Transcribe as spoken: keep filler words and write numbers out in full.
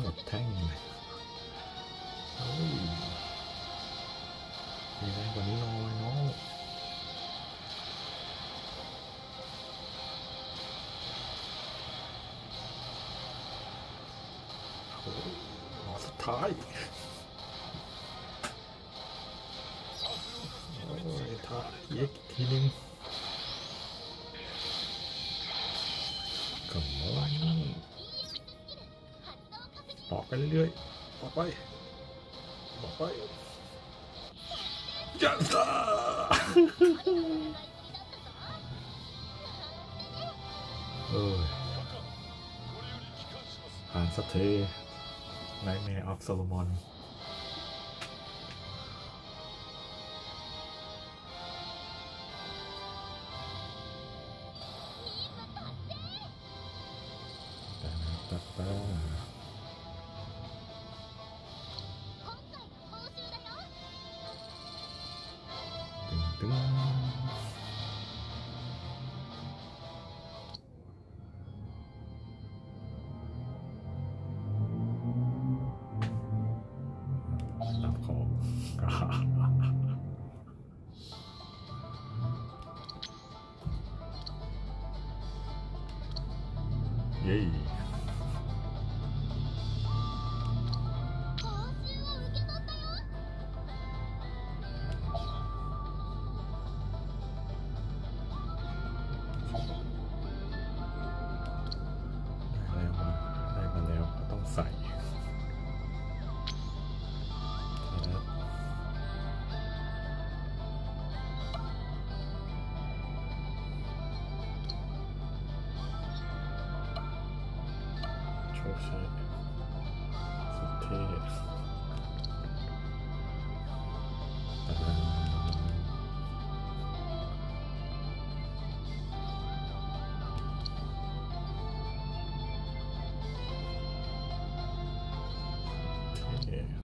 ดแท่งเลยเฮ้ยมีแรงกว่านี้หน่อยน้องโอ้ยหมอสุดท้ายโอ้ยท่าเย็กทีนึงขโมยต่อไปเรื่อยๆต่อไปต่อไปยันซ่าเอ้ยผ่านสักทีไนท์แมร์ออฟโซโลมอนตาตาตึงตึงรับของเย้ได้แล้วมาได้มาแล้วก็ต้องใส่โชว์ใช้สุดเท่ตาดาเท่